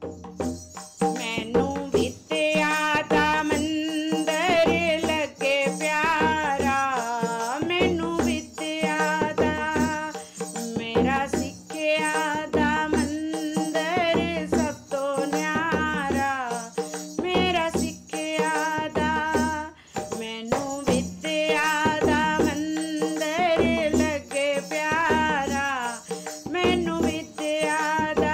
मैनू विद्या दा मंदिर लगे प्यारा, मैनू विद्या दा मेरा सिक्ख्या दा मंदिर सब तो न्यारा, मेरा सिक्ख्या दा मैनू विद्या दा मंदिर लगे प्यारा, मैनू विद्या दा।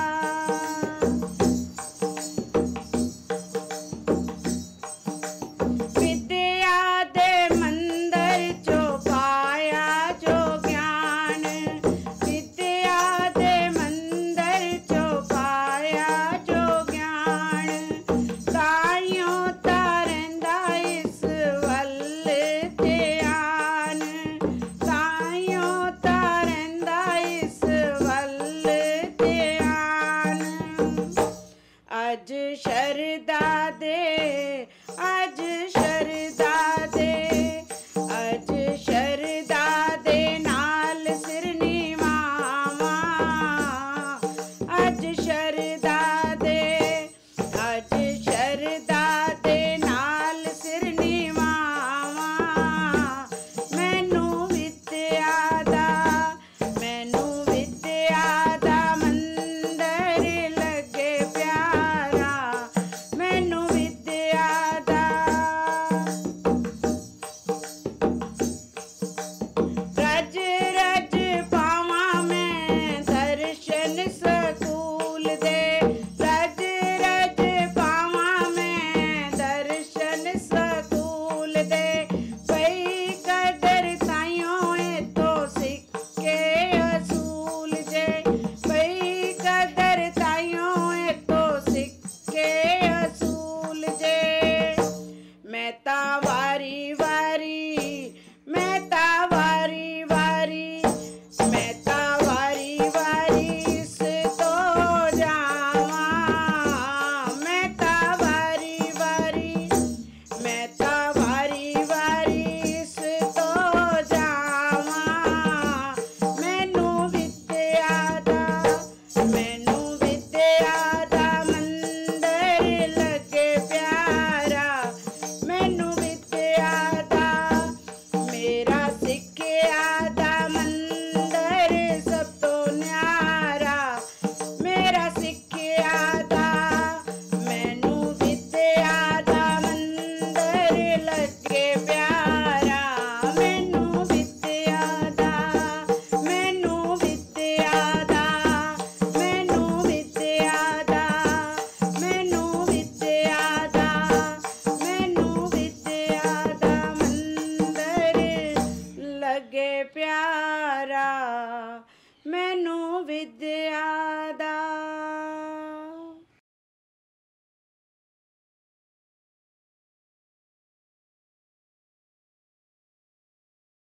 विद्या दे मंदिर चो पाया जो ज्ञान, विद्या दे मंदिर चो पाया जो ज्ञान, ताइयों तारंदा इस वल ध्यान, ताइयों तारंदा इस वल ध्यान। अज शरदा दे, अज शरदा